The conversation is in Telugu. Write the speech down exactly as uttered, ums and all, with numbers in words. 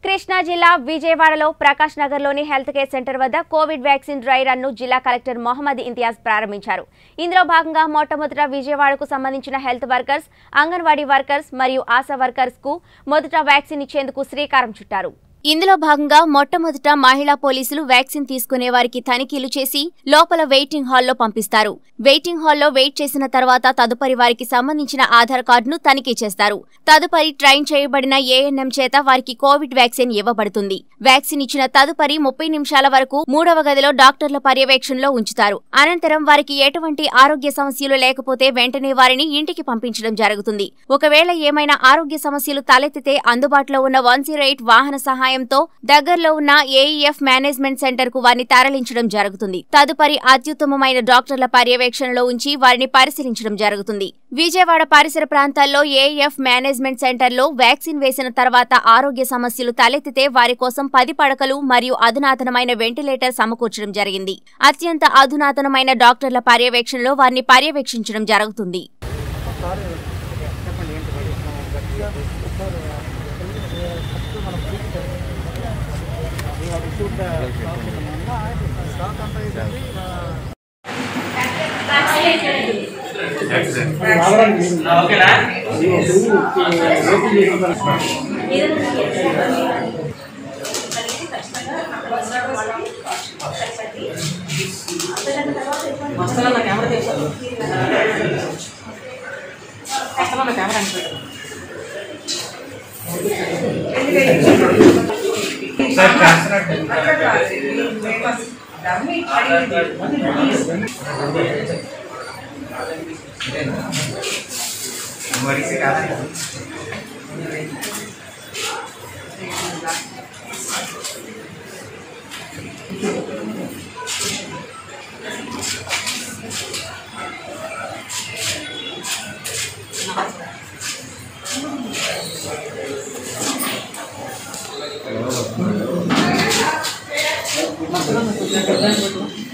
కృష్ణా జిల్లా విజయవాడలో ప్రకాష్ నగర్లోని హెల్త్ కేర్ సెంటర్ వద్ద కోవిడ్ వ్యాక్సిన్ డ్రై రన్ ను జిల్లా కలెక్టర్ మొహమ్మద్ ఇంతియాజ్ ప్రారంభించారు. ఇందులో భాగంగా మొట్టమొదట విజయవాడకు సంబంధించిన హెల్త్ వర్కర్స్, అంగన్వాడీ వర్కర్స్ మరియు ఆశా వర్కర్స్ కు మొదట వ్యాక్సిన్ ఇచ్చేందుకు శ్రీకారం చుట్టారు. ఇందులో భాగంగా మొట్టమొదట మహిళా పోలీసులు వ్యాక్సిన్ తీసుకునే వారికి తనిఖీలు చేసి లోపల వెయిటింగ్ హాల్లో పంపిస్తారు. వెయిటింగ్ హాల్లో వెయిట్ చేసిన తర్వాత తదుపరి వారికి సంబంధించిన ఆధార్ కార్డును తనిఖీ చేస్తారు. తదుపరి ట్రైన్ చేయబడిన ఏఎన్ఎం చేత వారికి కోవిడ్ వ్యాక్సిన్ ఇవ్వబడుతుంది. వ్యాక్సిన్ ఇచ్చిన తదుపరి ముప్పై నిమిషాల వరకు మూడవ గదిలో డాక్టర్ల పర్యవేక్షణలో ఉంచుతారు. అనంతరం వారికి ఎటువంటి ఆరోగ్య సమస్యలు లేకపోతే వెంటనే వారిని ఇంటికి పంపించడం జరుగుతుంది. ఒకవేళ ఏమైనా ఆరోగ్య సమస్యలు తలెత్తితే అందుబాటులో ఉన్న వన్ జీరో ఎయిట్ వాహన సహాయం తో దగ్గరలో ఉన్న ఏఈఎఫ్ మేనేజ్మెంట్ సెంటర్ కు వారిని తరలించడం జరుగుతుంది. తదుపరి అత్యుత్తమమైన డాక్టర్ల పర్యవేక్షణలో ఉంచి వారిని పరిశీలించడం జరుగుతుంది. విజయవాడ పరిసర ప్రాంతాల్లో ఏఈఎఫ్ మేనేజ్మెంట్ సెంటర్ లో వ్యాక్సిన్ వేసిన తర్వాత ఆరోగ్య సమస్యలు తలెత్తితే వారి కోసం పది పడకలు మరియు అధునాతనమైన వెంటిలేటర్ సమకూర్చడం జరిగింది. అత్యంత అధునాతనమైన డాక్టర్ల పర్యవేక్షణలో వారిని పర్యవేక్షించడం జరుగుతుంది. Mas